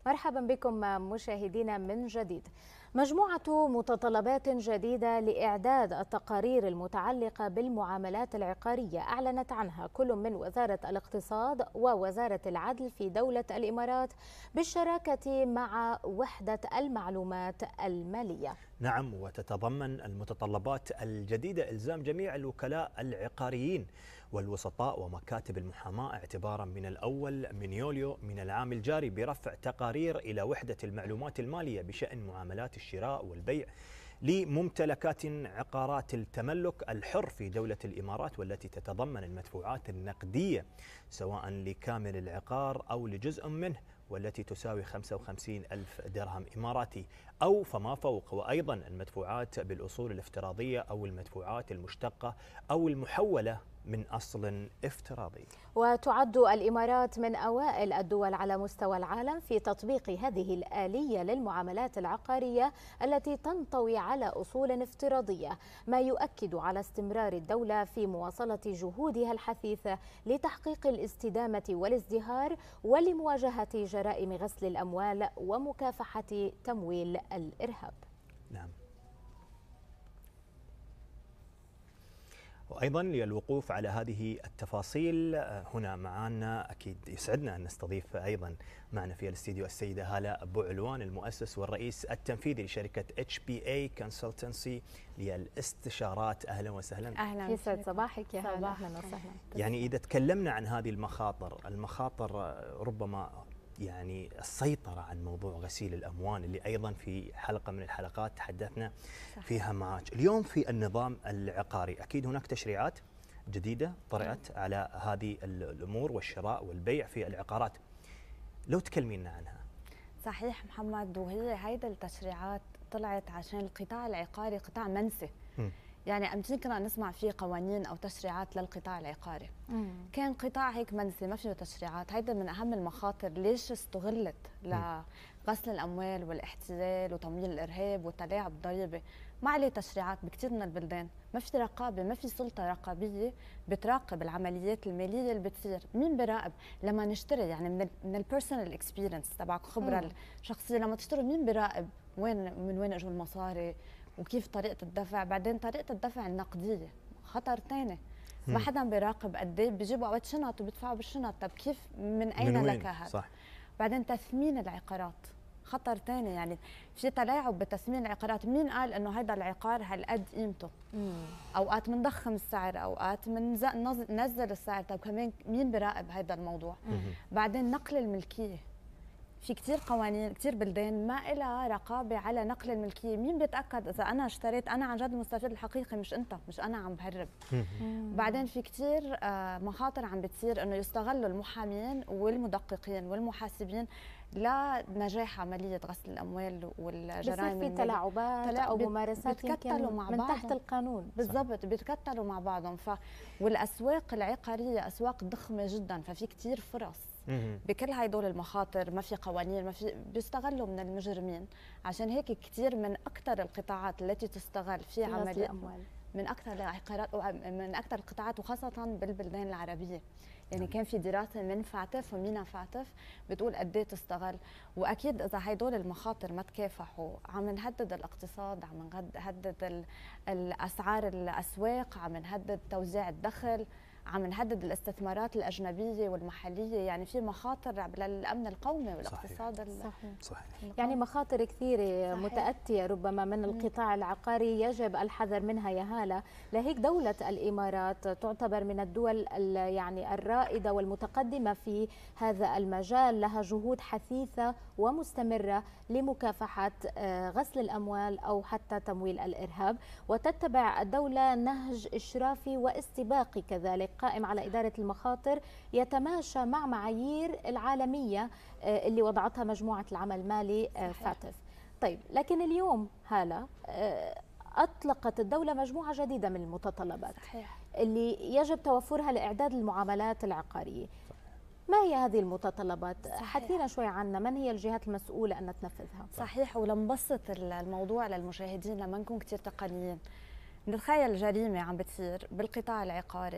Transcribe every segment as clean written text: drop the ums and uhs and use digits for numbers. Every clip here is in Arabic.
مرحبا بكم مشاهدينا من جديد. مجموعة متطلبات جديدة لإعداد التقارير المتعلقة بالمعاملات العقارية أعلنت عنها كل من وزارة الاقتصاد ووزارة العدل في دولة الإمارات بالشراكة مع وحدة المعلومات المالية. نعم، وتتضمن المتطلبات الجديدة إلزام جميع الوكلاء العقاريين والوسطاء ومكاتب المحاماة اعتبارا من الأول من يوليو من العام الجاري برفع تقارير إلى وحدة المعلومات المالية بشأن معاملات الشراء والبيع لممتلكات عقارات التملك الحر في دولة الإمارات، والتي تتضمن المدفوعات النقدية سواء لكامل العقار أو لجزء منه، والتي تساوي 55 ألف درهم إماراتي أو فما فوق، وأيضا المدفوعات بالأصول الافتراضية أو المدفوعات المشتقة أو المحولة من أصل افتراضي. وتعد الإمارات من أوائل الدول على مستوى العالم في تطبيق هذه الآلية للمعاملات العقارية التي تنطوي على أصول افتراضية، ما يؤكد على استمرار الدولة في مواصلة جهودها الحثيثة لتحقيق الاستدامة والازدهار ولمواجهة جرائم غسل الأموال ومكافحة تمويل الإرهاب. نعم. وأيضا للوقوف على هذه التفاصيل هنا معنا أكيد يسعدنا أن نستضيف أيضا معنا في الاستديو السيدة هالة بوعلوان، المؤسس والرئيس التنفيذي لشركة HBA Consultancy للاستشارات. أهلا وسهلا. أهلا، يسعد صباحك يا هالة. أهلا وسهلا. يعني إذا تكلمنا عن هذه المخاطر ربما يعني السيطرة عن موضوع غسيل الأموال اللي أيضا في حلقة من الحلقات تحدثنا فيها معك. اليوم في النظام العقاري أكيد هناك تشريعات جديدة طرأت على هذه الأمور والشراء والبيع في العقارات، لو تكلمينا عنها. صحيح محمد، وهي هيدا التشريعات طلعت عشان القطاع العقاري قطاع منسي. يعني يمكن كنا نسمع فيه قوانين او تشريعات للقطاع العقاري. كان قطاع هيك منسي ما فيه تشريعات. هيدا من اهم المخاطر ليش استغلت لغسل الاموال والاحتيال وتمويل الارهاب والتلاعب الضريبي. ما عليه تشريعات بكثير من البلدان، ما في رقابه، ما في سلطه رقابيه بتراقب العمليات الماليه اللي بتصير. مين براقب لما نشتري؟ يعني من البيرسونال اكسبيرينس تبعك، خبره الشخصيه، لما تشتري مين براقب من وين اجوا المصاري وكيف طريقة الدفع؟ بعدين طريقة الدفع النقدية خطر ثاني، ما حدا بيراقب قد ايه بيجيبوا اوقات شنط وبيدفعوا بالشنط. طب كيف من اين لك هذا؟ صح. بعدين تثمين العقارات خطر ثاني، يعني في تلاعب بتثمين العقارات. مين قال انه هذا العقار هالقد قيمته؟ اوقات بنضخم السعر، اوقات بننزل السعر. طب كمان مين براقب هذا الموضوع؟ بعدين نقل الملكية، في كثير قوانين، كثير بلدان ما لها رقابه على نقل الملكيه. مين بيتاكد اذا انا اشتريت انا عن جد المستفيد الحقيقي مش انت، مش انا عم بهرب؟ بعدين في كثير مخاطر عم بتصير انه يستغلوا المحامين والمدققين والمحاسبين لنجاح عمليه غسل الاموال والجرائم. في تلاعبات او ممارسات بيتكتلوا مع من بعضهم تحت القانون. بالضبط، بيتكتلوا مع بعضهم. والاسواق العقاريه اسواق ضخمه جدا، ففي كثير فرص بكل هدول المخاطر. ما في قوانين، ما في، بيستغلوا من المجرمين. عشان هيك كثير من اكثر القطاعات التي تستغل في عمليه الاموال، من اكثر العقارات من اكثر القطاعات، وخاصه بالبلدان العربيه. يعني كان في دراسه من فاتف ومينا فاتف بتقول قد ايه تستغل. واكيد اذا هدول المخاطر ما تكافحوا عم نهدد الاقتصاد، عم نهدد الاسعار الاسواق، عم نهدد توزيع الدخل، عم نهدد الاستثمارات الأجنبية والمحلية. يعني في مخاطر للأمن القومي والاقتصاد. صحيح. يعني مخاطر كثيرة متأتية ربما من القطاع العقاري يجب الحذر منها يا هالة. لهيك دولة الإمارات تعتبر من الدول يعني الرائدة والمتقدمة في هذا المجال، لها جهود حثيثة ومستمرة لمكافحة غسل الأموال أو حتى تمويل الإرهاب، وتتبع الدولة نهج إشرافي واستباقي كذلك قائم على إدارة المخاطر يتماشى مع معايير العالمية اللي وضعتها مجموعة العمل المالي فاتف. طيب، لكن اليوم هالة أطلقت الدولة مجموعة جديدة من المتطلبات اللي يجب توفرها لإعداد المعاملات العقارية. ما هي هذه المتطلبات؟ حكينا شوي عنها، من هي الجهات المسؤولة أن تنفذها؟ صحيح. ولنبسط الموضوع للمشاهدين لما نكون كثير تقنيين، نتخيل جريمة عم بتصير بالقطاع العقاري،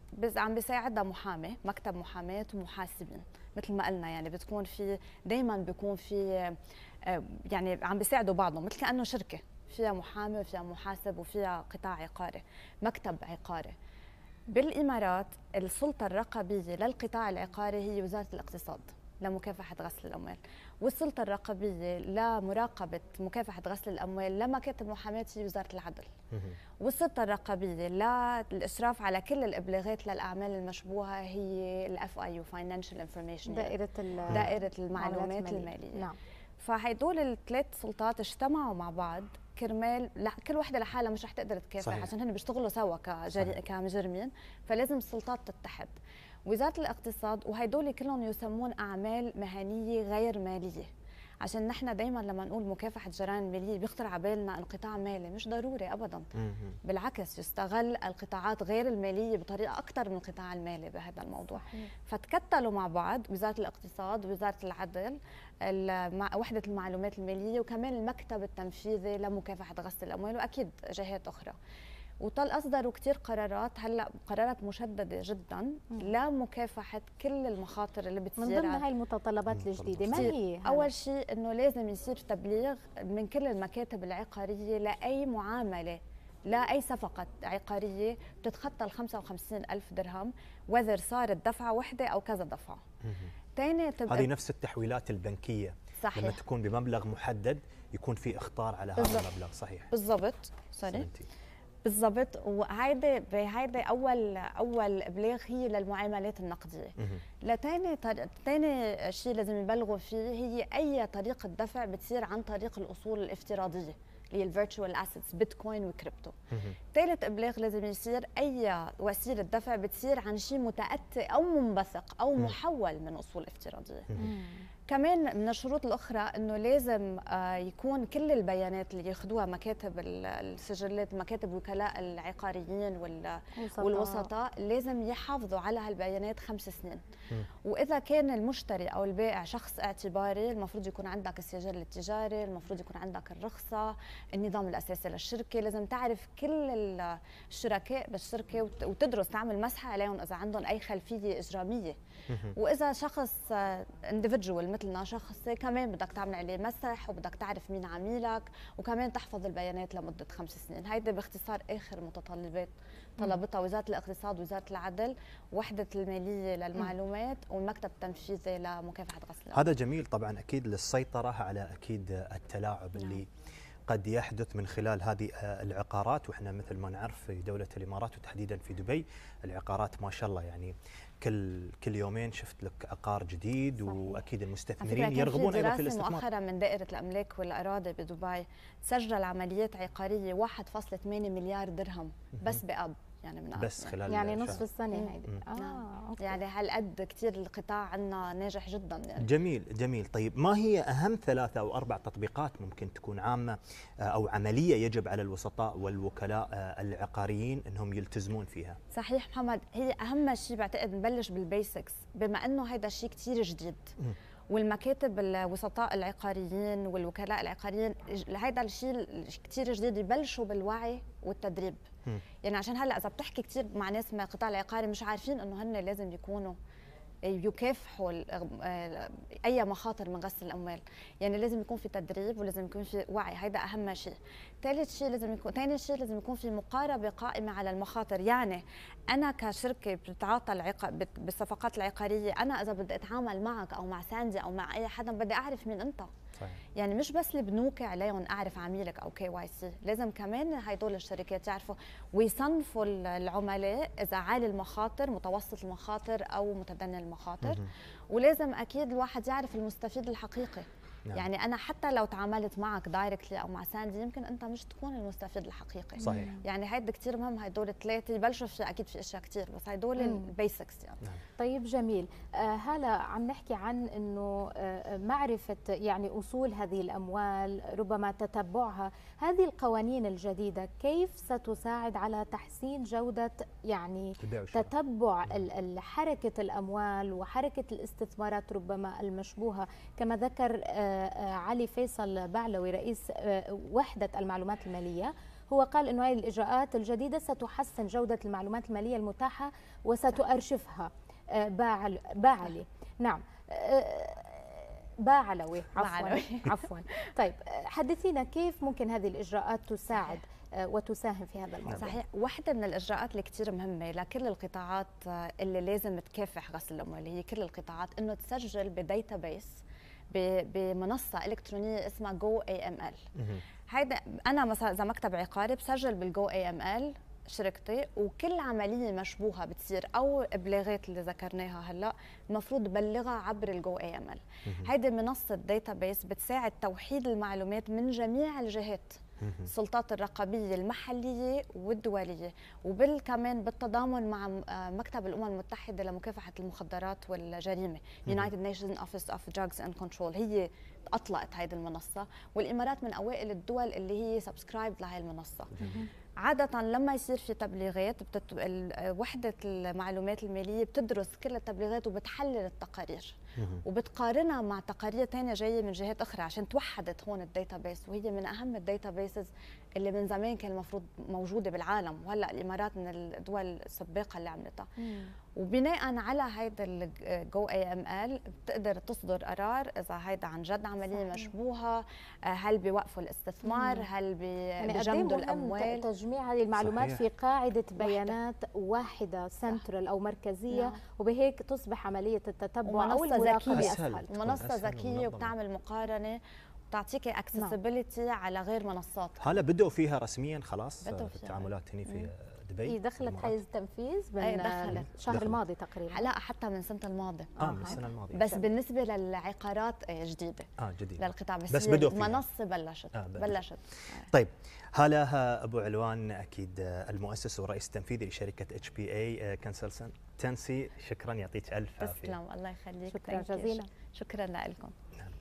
عم بيساعدها محامي، مكتب محاماه ومحاسبين مثل ما قلنا. يعني بتكون في دائما بيكون في يعني عم بيساعدوا بعضهم، مثل كأنه شركه فيها محامي وفيها محاسب وفيها قطاع عقاري، مكتب عقاري. بالامارات السلطه الرقابيه للقطاع العقاري هي وزاره الاقتصاد لمكافحه غسل الاموال، والسلطه الرقابيه لمراقبه مكافحه غسل الاموال لمكاتب المحاماه هي وزاره العدل. والسلطه الرقابيه للاشراف على كل الابلاغات للاعمال المشبوهه هي الاف اي يو فاينانشال انفورميشن، دائره المعلومات الماليه. نعم. فهدول الثلاث سلطات اجتمعوا مع بعض كرمال كل وحده لحالها مش رح تقدر تكافح، عشان هن بيشتغلوا سوا كمجرمين، فلازم السلطات تتحد. وزاره الاقتصاد وهدول كلهم يسمون اعمال مهنيه غير ماليه، عشان نحن دائما لما نقول مكافحه جرائم الماليه بيخطر على بالنا انقطاع مالي، مش ضروري ابدا. بالعكس يستغل القطاعات غير الماليه بطريقه اكثر من القطاع المالي بهذا الموضوع. فتكتلوا مع بعض وزاره الاقتصاد ووزاره العدل، وحده المعلومات الماليه، وكمان المكتب التنفيذي لمكافحه غسل الاموال، واكيد جهات اخرى. اصدروا كثير قرارات، هلا قرارات مشدده جدا لمكافحه كل المخاطر اللي بتصير. من ضمن هاي المتطلبات الجديده ما هي؟ اول شيء انه لازم يصير تبليغ من كل المكاتب العقاريه لاي معامله، لا أي صفقة عقارية بتتخطى ال 55,000 درهم، وذر صارت دفعة واحدة أو كذا دفعة. هذه نفس التحويلات البنكية. صحيح. لما تكون بمبلغ محدد يكون في إخطار على هذا المبلغ. صحيح بالضبط. بالضبط. وهيدي اول ابلاغ هي للمعاملات النقديه. ثاني شيء لازم يبلغوا فيه هي اي طريقه دفع بتصير عن طريق الاصول الافتراضيه اللي هي الفيرتشوال اسيتس، بيتكوين وكريبتو. ثالث ابلاغ لازم يصير اي وسيله دفع بتصير عن شيء متاتي او منبثق او محول من اصول افتراضيه. كمان من الشروط الأخرى أنه لازم يكون كل البيانات اللي ياخذوها مكاتب السجلات، مكاتب وكلاء العقاريين والوسطاء، لازم يحافظوا على هالبيانات 5 سنين. وإذا كان المشتري أو البائع شخص اعتباري، المفروض يكون عندك السجل التجاري، المفروض يكون عندك الرخصة، النظام الأساسي للشركة، لازم تعرف كل الشركاء بالشركة وتدرس، تعمل مسحة عليهم إذا عندهم أي خلفية إجرامية. وإذا شخص individual مثلنا شخص، كمان بدك تعمل عليه مسح، وبدك تعرف مين عميلك، وكمان تحفظ البيانات لمدة 5 سنين. هيدا باختصار آخر متطلبات طلبتها وزارة الاقتصاد ووزارة العدل، وحدة المالية للمعلومات، والمكتب التنفيذي لمكافحة غسل الأموال. هذا جميل طبعا، أكيد للسيطرة على أكيد التلاعب اللي قد يحدث من خلال هذه العقارات. وإحنا مثل ما نعرف في دولة الإمارات وتحديدا في دبي العقارات ما شاء الله، يعني كل يومين شفت لك عقار جديد. صحيح. واكيد المستثمرين يرغبون ايضا في الاستثمار. مؤخرا من دائره الاملاك والاراضي بدبي سجل عمليات عقاريه 1.8 مليار درهم بس باب، يعني من بس خلال يعني نصف السنه هيدي. يعني هالقد كثير القطاع عندنا ناجح جدا يعني. جميل. طيب ما هي اهم 3 أو 4 تطبيقات ممكن تكون عامه او عمليه يجب على الوسطاء والوكلاء العقاريين انهم يلتزمون فيها؟ صحيح محمد، هي اهم شيء بعتقد نبلش بالبيسكس، بما انه هذا الشيء كثير جديد. والمكاتب الوسطاء العقاريين والوكلاء العقاريين هذا الشيء كثير جديد، يبلشوا بالوعي والتدريب. يعني عشان هلا اذا بتحكي كثير مع ناس من القطاع العقاري مش عارفين انه هن لازم يكونوا يكافحوا اي مخاطر من غسل الاموال، يعني لازم يكون في تدريب ولازم يكون في وعي، هيدا اهم شيء. ثاني شيء لازم يكون في مقاربه قائمه على المخاطر. يعني انا كشركه بتتعاطى بالصفقات العقاريه، انا اذا بدي اتعامل معك او مع ساندي او مع اي حدا بدي اعرف مين انت. صحيح. يعني مش بس البنوك عليهم اعرف عميلك او KYC، لازم كمان هدول الشركات يعرفوا ويصنفوا العملاء اذا عالي المخاطر، متوسط المخاطر او متدني المخاطر. ولازم اكيد الواحد يعرف المستفيد الحقيقي. نعم. يعني انا حتى لو تعاملت معك دايركتلي او مع ساندي يمكن انت مش تكون المستفيد الحقيقي. صحيح. يعني هيدا كثير مهم، هدول الثلاثه يبلشوا في اكيد في اشياء كثير، بس هدول البيسكس يعني. نعم. طيب جميل. هلا عم نحكي عن انه معرفه يعني اصول هذه الاموال، ربما تتبعها، هذه القوانين الجديده كيف ستساعد على تحسين جوده يعني تتبع حركه الاموال وحركه الاستثمارات ربما المشبوهه، كما ذكر علي فيصل بعلوي رئيس وحدة المعلومات المالية، هو قال انه هذه الاجراءات الجديده ستحسن جوده المعلومات الماليه المتاحه وستؤرشفها باعلي. نعم، باعلوي عفوا. طيب حدثينا كيف ممكن هذه الاجراءات تساعد وتساهم في هذا الموضوع؟ صحيح، واحدة من الإجراءات اللي كتير مهمة لكل القطاعات اللي لازم تكافح غسل الأموال، اللي هي كل القطاعات، إنه تسجل بديتابيس بمنصة إلكترونية اسمها جو AML. هيدا أنا مثلا إذا مكتب عقاري بسجل بالجو AML شركتي، وكل عملية مشبوهة بتصير أو إبلاغات اللي ذكرناها هلا المفروض بلغها عبر الجو AML. هيدي منصة ديتابيس بتساعد توحيد المعلومات من جميع الجهات، السلطات الرقابية المحلية والدولية، وكمان بالتضامن مع مكتب الأمم المتحدة لمكافحة المخدرات والجريمة United Nations Office of Drugs and Control. هي أطلقت هذه المنصة، والإمارات من أوائل الدول اللي هي سبسكرايب لهي المنصة. عادة لما يصير في تبليغات وحدة المعلومات المالية بتدرس كل التبليغات وبتحلل التقارير وبتقارنها مع تقارير ثانيه جايه من جهات اخرى عشان توحدت هون الداتابيس، وهي من اهم الداتابيسز اللي من زمان كان المفروض موجوده بالعالم، وهلا الامارات من الدول السباقه اللي عملتها. وبناء على هيدا الجو AML بتقدر تصدر قرار اذا هيدا عن جد عمليه مشبوهه، هل بيوقفوا الاستثمار، هل بيجمدوا الاموال. تجميع هذه المعلومات في قاعده بيانات واحده سنترال او مركزيه، وبهيك تصبح عمليه التتبع او المراقبه اسهل. ومنصه ذكيه وبتعمل مقارنه وبتعطيك اكسسبيليتي على غير منصات. هلا بدأوا فيها رسميا خلاص في التعاملات هنا في دبي. دخلت حيز التنفيذ من الشهر الماضي تقريبا. لا حتى من السنه الماضيه. من السنه الماضيه. بس بالنسبه للعقارات جديده. جديده للقطاع، بس بدأوا فيها. منصه بلشت. طيب هلا ابو علوان، اكيد المؤسس والرئيس التنفيذي لشركه HPA Consultancy، شكرا، يعطيك الف عافيه. تسلم، الله يخليك. شكرا جزيلا. شكرا لكم.